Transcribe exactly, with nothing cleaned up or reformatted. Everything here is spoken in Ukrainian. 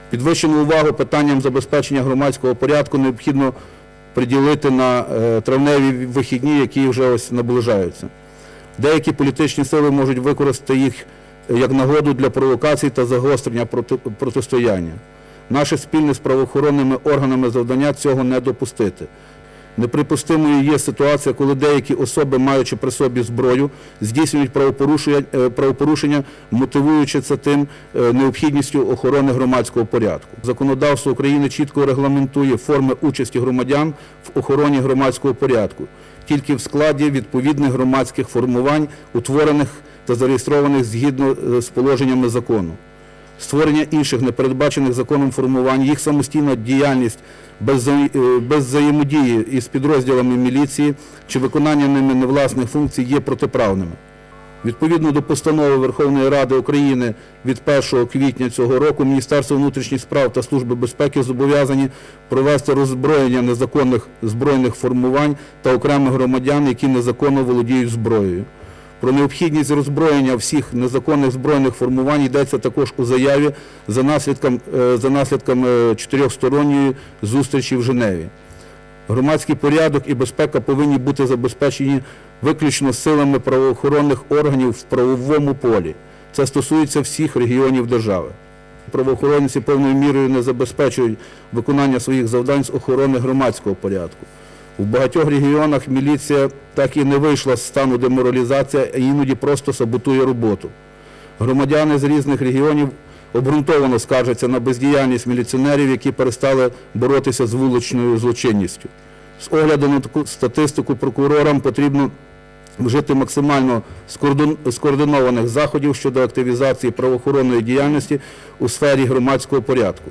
Підвищену увагу питанням забезпечення громадського порядку необхідно приділити на травневі вихідні, які вже ось наближаються. Деякі політичні сили можуть використати їх як нагоду для провокацій та загострення проти, протистояння. Наше спільне з правоохоронними органами завдання цього не допустити. Неприпустимою є ситуація, коли деякі особи, маючи при собі зброю, здійснюють правопорушення, правопорушення, мотивуючи це тим необхідністю охорони громадського порядку. Законодавство України чітко регламентує форми участі громадян в охороні громадського порядку, тільки в складі відповідних громадських формувань, утворених та зареєстрованих згідно з положеннями закону. Створення інших непередбачених законом формувань, їх самостійна діяльність без взаємодії із підрозділами міліції чи виконання ними невласних функцій є протиправними. Відповідно до постанови Верховної Ради України від першого квітня цього року Міністерство внутрішніх справ та Служба безпеки зобов'язані провести роззброєння незаконних збройних формувань та окремих громадян, які незаконно володіють зброєю. Про необхідність роззброєння всіх незаконних збройних формувань йдеться також у заяві за наслідками, за наслідками чотирьохсторонньої зустрічі в Женеві. Громадський порядок і безпека повинні бути забезпечені виключно силами правоохоронних органів в правовому полі. Це стосується всіх регіонів держави. Правоохоронці повною мірою не забезпечують виконання своїх завдань з охорони громадського порядку. У багатьох регіонах міліція так і не вийшла з стану деморалізації, а іноді просто саботує роботу. Громадяни з різних регіонів обґрунтовано скаржаться на бездіяльність міліціонерів, які перестали боротися з вуличною злочинністю. З огляду на таку статистику прокурорам потрібно вжити максимально скоординованих заходів щодо активізації правоохоронної діяльності у сфері громадського порядку.